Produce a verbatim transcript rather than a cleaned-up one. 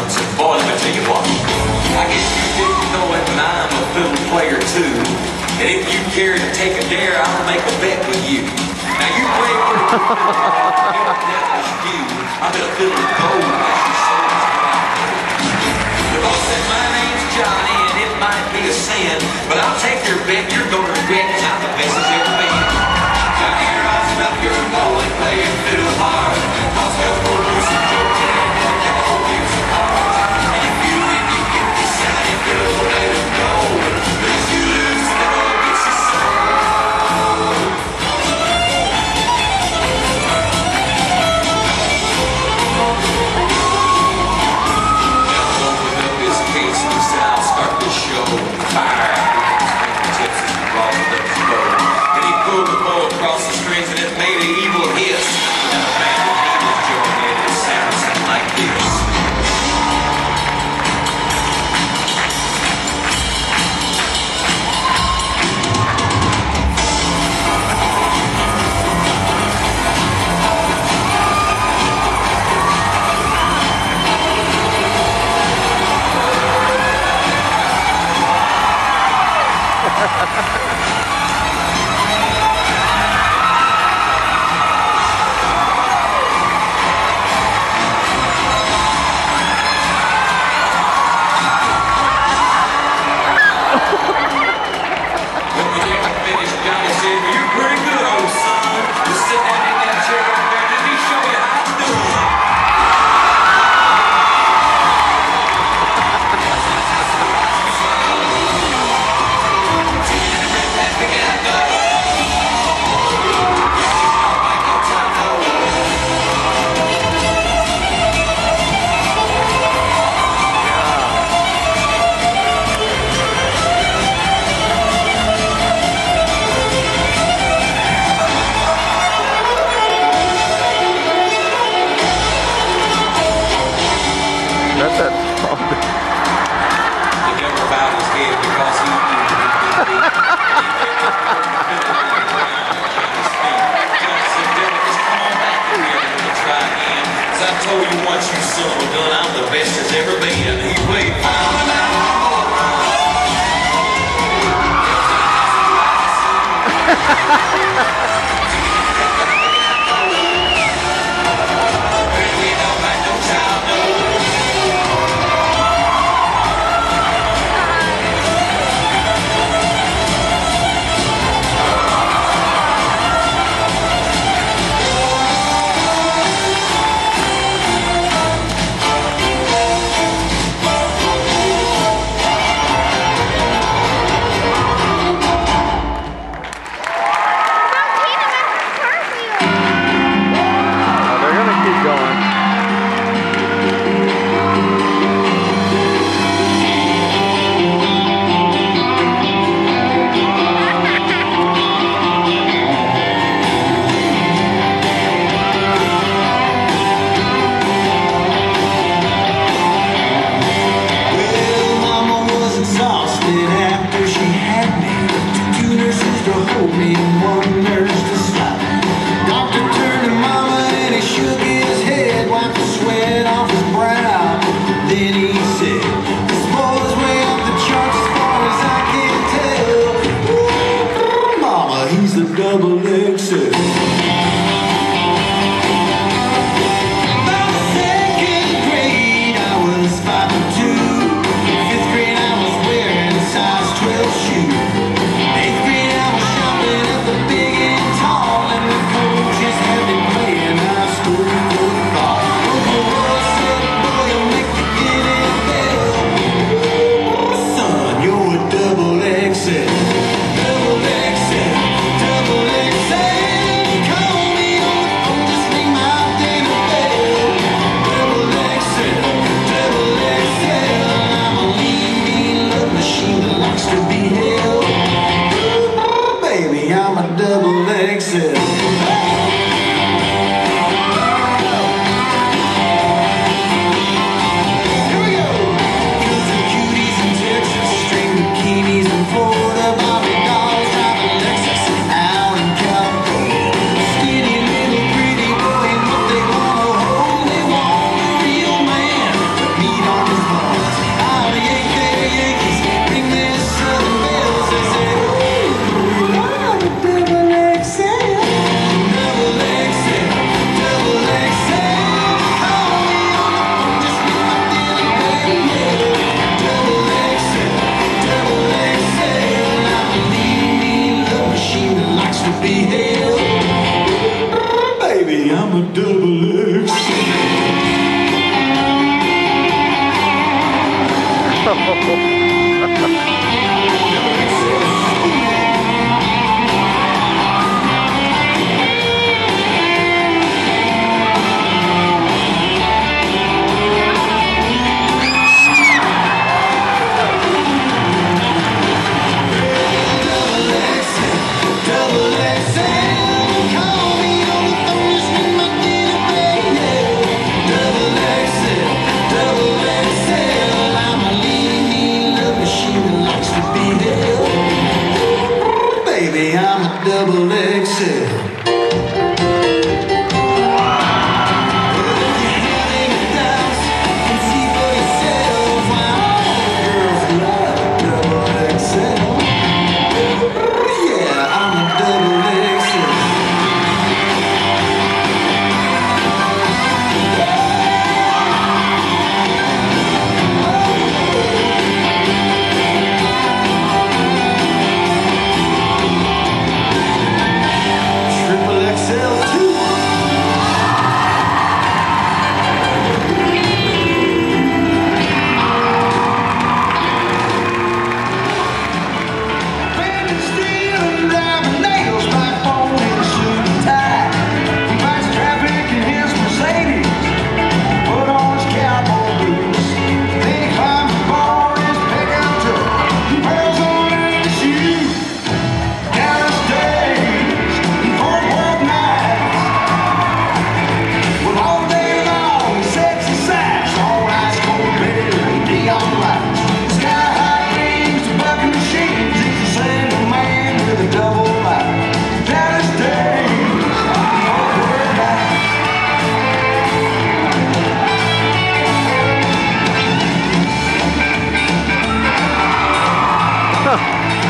once, and boy, let me tell you what. I guess you didn't know it, but I'm a fiddle player too. And if you care to take a dare, I'll make a bet with you. Now you play pretty good, you. I'm gonna fiddle with gold as you sold us the boss said my name's Johnny, and it might be a sin, but I'll take your bet. You're gonna regret, 'cause I'm the best as ever been. Johnny, rise up your bow and play your fiddle hard. Cause they'll go lose some jokes and they'll never give some cards. And if you win, you get the shiny fiddle, let it go. But if you lose, fiddle gets your soul. Now open up his case and he said, I'll start this show. Fire! Tips as he rolled up his bow. And he pulled the bow across the strings and it made an evil hiss. And the band that he was joining, it sounded something like this. Double X, double X. double X L. Huh.